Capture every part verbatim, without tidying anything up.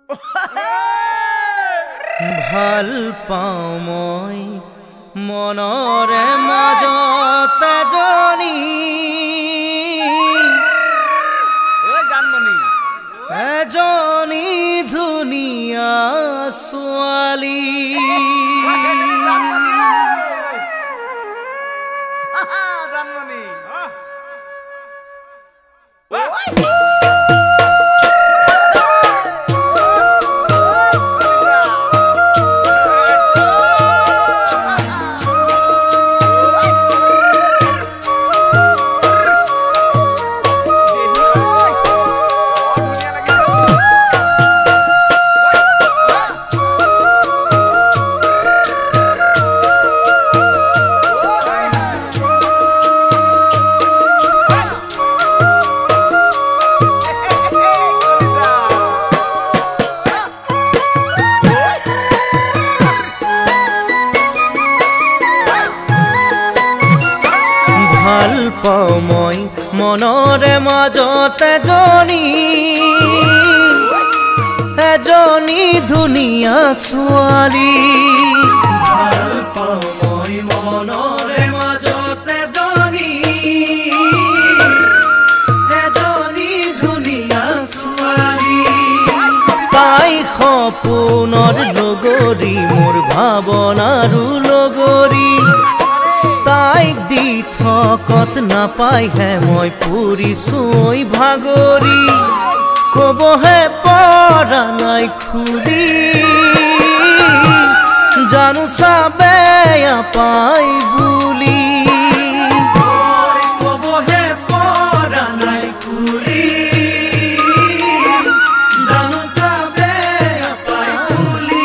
ভাল পাওঁ মই মনৰে মাজত এজনী এজনী ধুনীয়া ছোৱালী ভাল পাওঁ মই মনৰে মাজত এজনী এজনী ধুনীয়া ছোৱালী ভাল পাওঁ মই মনৰে মাজত এজনী এজনী ধুনীয়া ছোৱালী তাই সপোনৰ লগৰী মোৰ ভাৱনাৰো লগৰী তাইক দি থকত নাপাইহে মই পৰিছোই ভাগৰি কবহে পৰা নাই খুলি জানো চাবে পাই বুলি কবহে পৰা নাই খুলি জানো চাবে পাই বুলি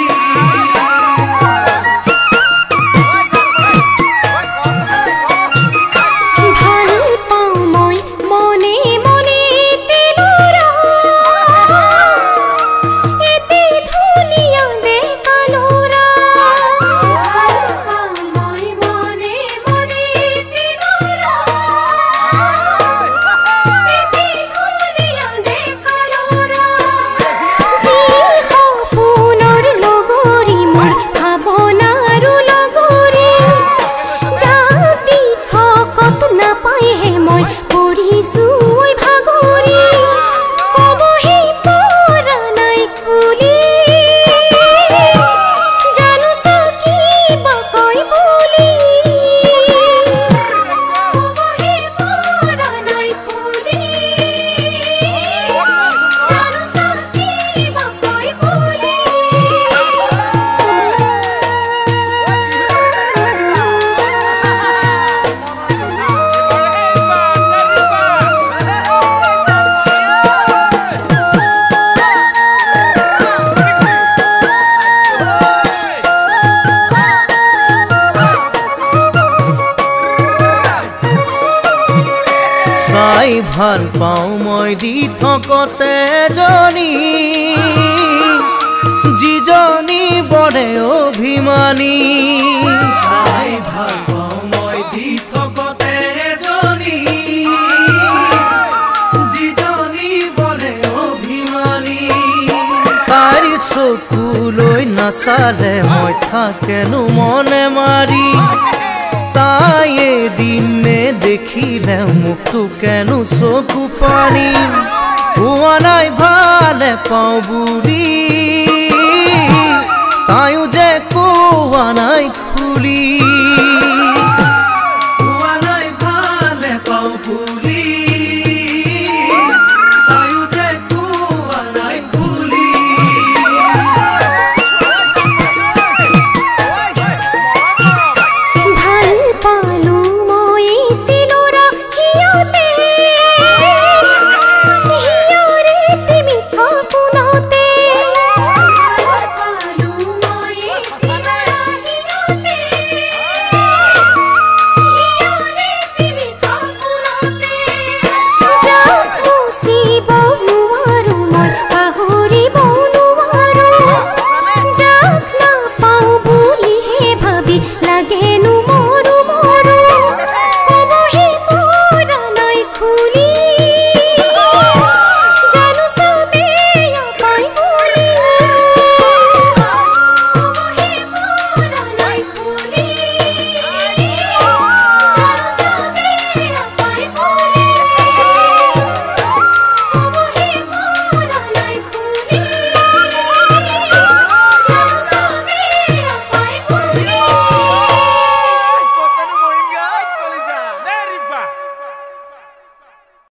চাই ভাল পাওঁ মই দি থকতে এজনী যিজনী বৰে অভিমানী চাই ভাল পাওঁ মই দি থকতে এজনী যিজনী বৰে অভিমানী তাইৰ চকুলৈ নাচালে মই থাকেনো মনে মাৰি তাই এদিনে দেখিলে মুখটো কেনো চকু পানী হোৱা নাই ভালে পাওঁ বুলি তাইও যে কোৱা নাই